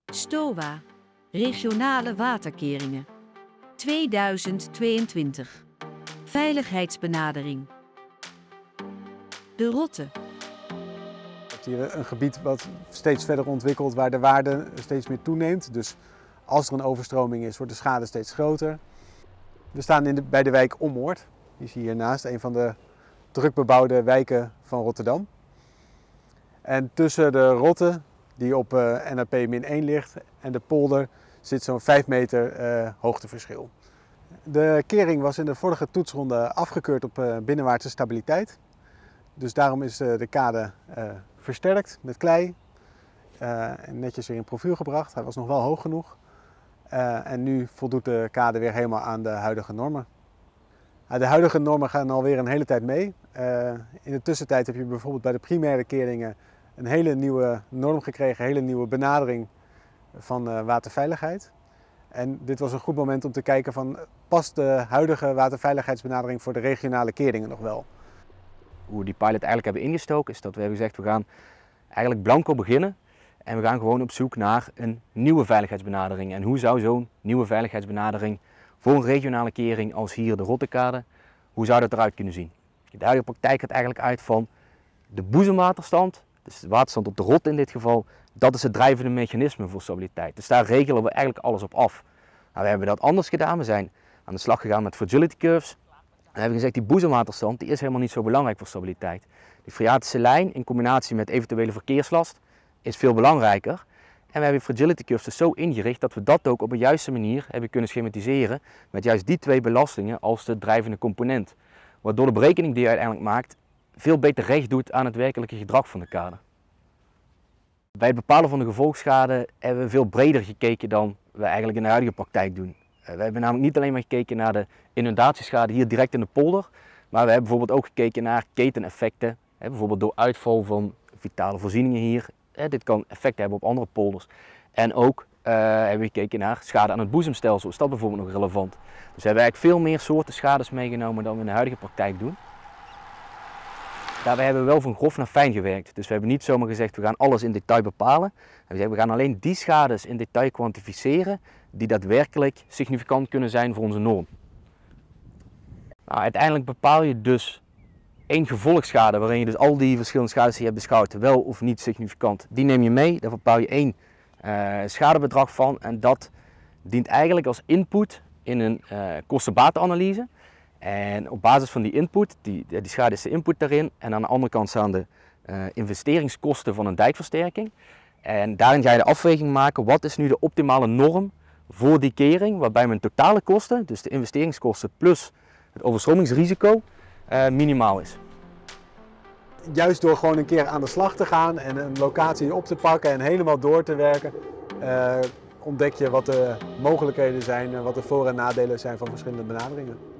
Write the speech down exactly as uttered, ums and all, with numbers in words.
STOWA, Regionale Waterkeringen. tweeduizend tweeëntwintig. Veiligheidsbenadering. De Rotte. Je hebt hier een gebied wat steeds verder ontwikkelt, waar de waarde steeds meer toeneemt. Dus als er een overstroming is, wordt de schade steeds groter. We staan in de, bij de wijk Ommoord. Die zie je hiernaast, een van de druk bebouwde wijken van Rotterdam. En tussen de Rotte, die op uh, N A P min één ligt, en de polder zit zo'n vijf meter uh, hoogteverschil. De kering was in de vorige toetsronde afgekeurd op uh, binnenwaartse stabiliteit. Dus daarom is uh, de kade uh, versterkt met klei uh, en netjes weer in profiel gebracht. Hij was nog wel hoog genoeg. Uh, en nu voldoet de kade weer helemaal aan de huidige normen. Uh, de huidige normen gaan alweer een hele tijd mee. Uh, in de tussentijd heb je bijvoorbeeld bij de primaire keringen een hele nieuwe norm gekregen, een hele nieuwe benadering van uh, waterveiligheid. En dit was een goed moment om te kijken van, past de huidige waterveiligheidsbenadering voor de regionale keringen nog wel? Hoe we die pilot eigenlijk hebben ingestoken is dat we hebben gezegd, we gaan eigenlijk blanco beginnen en we gaan gewoon op zoek naar een nieuwe veiligheidsbenadering. En hoe zou zo'n nieuwe veiligheidsbenadering voor een regionale kering als hier de Rottekade, hoe zou dat eruit kunnen zien? De huidige praktijk gaat eigenlijk uit van de boezemwaterstand, dus de waterstand op de Rotte in dit geval, dat is het drijvende mechanisme voor stabiliteit. Dus daar regelen we eigenlijk alles op af. Nou, we hebben dat anders gedaan, we zijn aan de slag gegaan met fragility curves. We hebben gezegd, die boezemwaterstand die is helemaal niet zo belangrijk voor stabiliteit. Die phreatische lijn in combinatie met eventuele verkeerslast is veel belangrijker. En we hebben fragility curves dus zo ingericht dat we dat ook op een juiste manier hebben kunnen schematiseren met juist die twee belastingen als de drijvende component. Waardoor de berekening die je uiteindelijk maakt veel beter recht doet aan het werkelijke gedrag van de kade. Bij het bepalen van de gevolgschade hebben we veel breder gekeken dan we eigenlijk in de huidige praktijk doen. We hebben namelijk niet alleen maar gekeken naar de inundatieschade hier direct in de polder, maar we hebben bijvoorbeeld ook gekeken naar keteneffecten, bijvoorbeeld door uitval van vitale voorzieningen hier. Dit kan effecten hebben op andere polders. En ook uh, hebben we gekeken naar schade aan het boezemstelsel, is dat bijvoorbeeld nog relevant. Dus we hebben eigenlijk veel meer soorten schades meegenomen dan we in de huidige praktijk doen. Daarbij hebben we wel van grof naar fijn gewerkt. Dus we hebben niet zomaar gezegd we gaan alles in detail bepalen. We zeggen we gaan alleen die schades in detail kwantificeren die daadwerkelijk significant kunnen zijn voor onze norm. Nou, uiteindelijk bepaal je dus één gevolgschade waarin je dus al die verschillende schades die je hebt beschouwd wel of niet significant. Die neem je mee, daar bepaal je één uh, schadebedrag van en dat dient eigenlijk als input in een uh, kosten-batenanalyse. En op basis van die input, die, die schade is de input daarin en aan de andere kant staan de uh, investeringskosten van een dijkversterking. En daarin ga je de afweging maken, wat is nu de optimale norm voor die kering, waarbij mijn totale kosten, dus de investeringskosten plus het overstromingsrisico, uh, minimaal is. Juist door gewoon een keer aan de slag te gaan en een locatie op te pakken en helemaal door te werken, uh, ontdek je wat de mogelijkheden zijn en wat de voor- en nadelen zijn van verschillende benaderingen.